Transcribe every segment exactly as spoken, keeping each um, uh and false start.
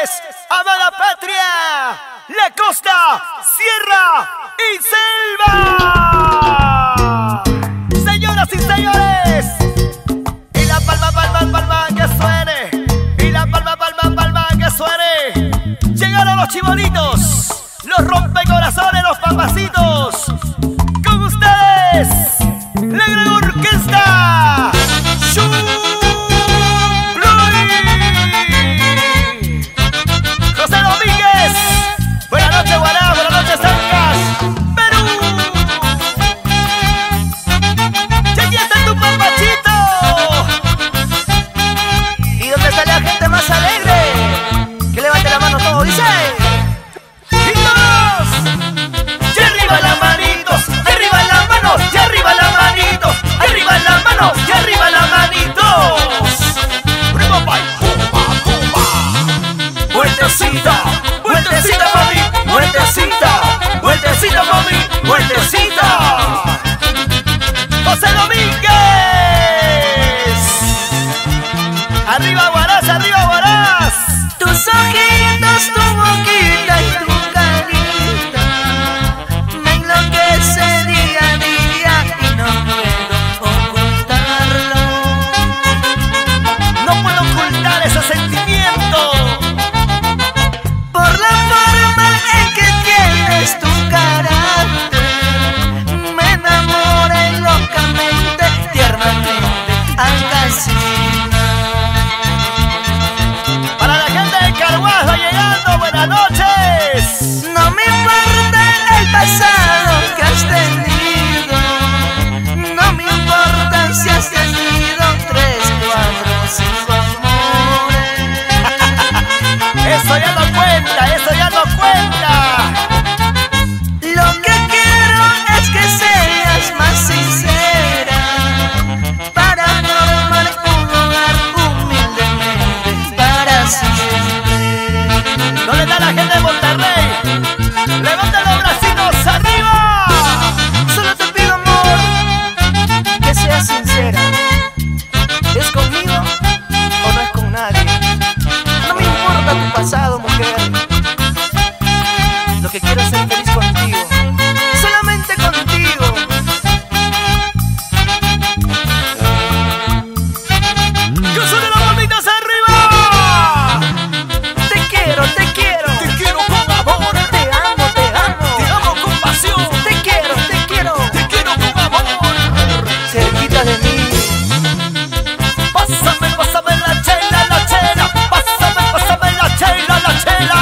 señores, amada patria, la costa, sierra y selva. Señoras y señores, y la palma, palma, palma que suene, y la palma, palma, palma que suene. Llegaron los chibolitos, los rompecorazones, los papacitos. Con ustedes, la gran orquesta José Domínguez. Buenas noches, Guará, buenas noches, Zancas, Perú. Y aquí está tu papachito. ¿Y dónde está la gente más alegre? Que levante la mano todo, dice. Y todos, y arriba las manitos, y arriba las manos, y arriba las manitos, y arriba las manos, y arriba las manitos. Primo pai, pumba, pumba. Vueltecita, vueltecita mami, vueltecita, vueltecita mami, vueltecita. José Domínguez. Arriba Guarás, arriba Guarás. Tus ojitos, tu boquita y tu carita me enloquece día a día y no puedo ocultarlo. No puedo ocultar ese sentimiento. Por la forma en que tienes tu carácter me enamoré locamente, tiernamente, al casinar. Para la gente de Carhuaz va llegando, buenas noches. No me importa el pasado que has tenido, no me importa si has tenido tres, cuatro, cinco amores. Eso ya no cuenta, eso ya no cuenta. Lo que quiero es que seas más sincera para formar un hogar humildemente para siempre. ¿Dónde está la gente de Monterrey? ¡Levanta los bracitos arriba! Solo te pido, amor, que seas sincera. ¿Es conmigo o no es con nadie? No me importa tu pasado, mujer. Lo que quiero es ser feliz contigo, solamente contigo. ¡Que suenen las palmitas arriba! Te quiero, te quiero, Te quiero con amor, te amo, te amo, te amo con pasión, te quiero, te quiero, te quiero con amor. cerquita de mí. Pásame, pásame la chela, la chela. Pásame, pásame la chela, la chela.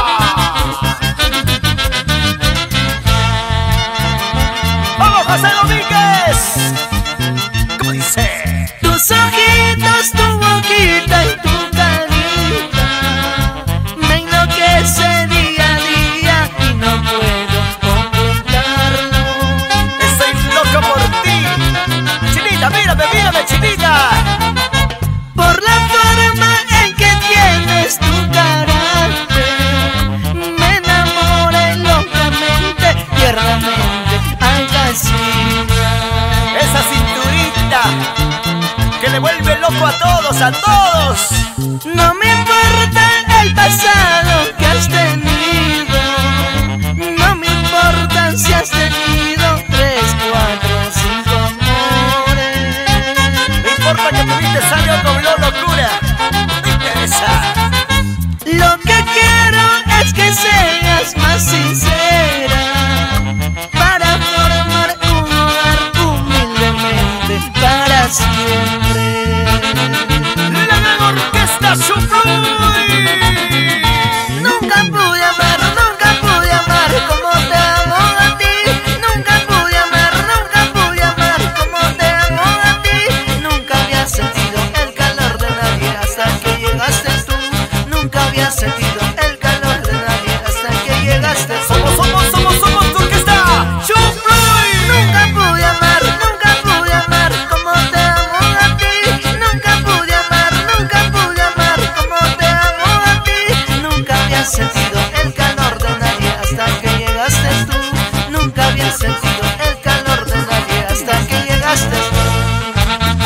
¡Vamos, José Domínguez! ¿Cómo dice? Tus ojitos, tu boquita y tu carita me enloquece día a día y no puedo ocultarlo. Estoy loco por ti. Chinita, mírame, mírame, chinita. Por la forma en que tienes tu carácter me enamoré locamente, tiernamente, al casinar. Esa cinturita que le vuelve loco a todos, a todos. No me importa el pasado que has tenido, no me importa si has tenido tres, cuatro, cinco amores. No importa que tuviste años con locura. No me interesa. Lo que quiero es que seas más sincera para formar un hogar humildemente para siempre. La gran orquesta Chufluy. Nunca pude amar, nunca pude amar como te amo a ti. Nunca pude amar, nunca pude amar como te amo a ti. Nunca había sentido el calor de nadie hasta que llegaste tú. Nunca había sentido el calor de nadie hasta que llegaste tú. Somos, somos, somos, somos tu orquesta Chufluy. Nunca pude amar, nunca pude amar como te amo a ti. Nunca pude amar, nunca pude amar como te amo a ti. Nunca había sentido el calor de nadie hasta que llegaste tú. Nunca había sentido el calor de nadie hasta que llegaste tú.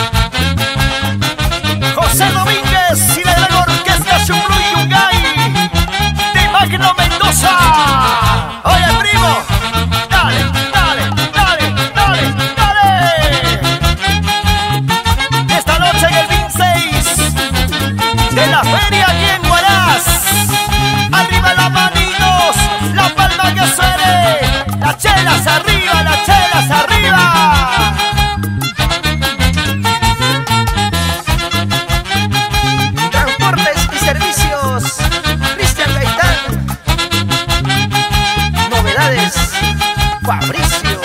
José Domínguez y la gran orquesta Chufluy Yungay. de la feria aquí en Huaraz. Arriba las manitos, la palma que suene, las chelas arriba, las chelas arriba. Transportes y servicios, Cristian Gaitán. Novedades, Fabricio.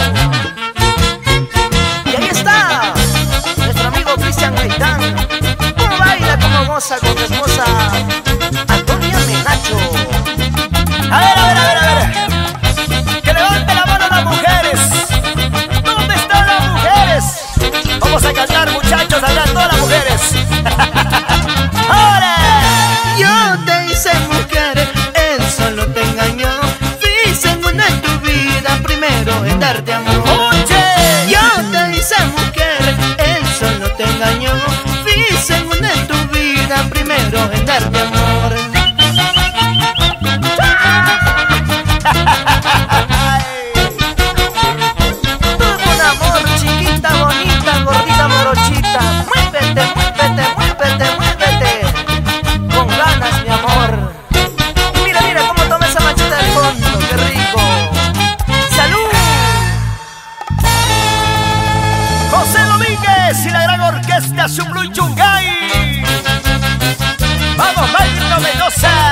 Y ahí está nuestro amigo Cristian Gaitán. Cómo baila, cómo goza con su esposa Antonia Menacho. A ver, a ver, a ver, a ver. Que levante la mano las mujeres. ¿Dónde están las mujeres? Vamos a cantar, muchachos, allá todas las mujeres. ¡Ahora! Yo te hice mujer, él solo te engañó. Fui segundo en tu vida, primero en darte amor. ¡Oye! Yo te hice mujer, él solo te engañó. Fui segundo en tu vida, primero en darte amor. Tú con amor, chiquita, bonita, gordita, morochita. Muévete, muévete, muévete, muévete. Con ganas, mi amor. Mira, mira cómo toma esa machita del fondo, qué rico. ¡Salud! José Domínguez y la gran orquesta Xumlu y Yungay. ¡Vamos, Maestro Mendoza!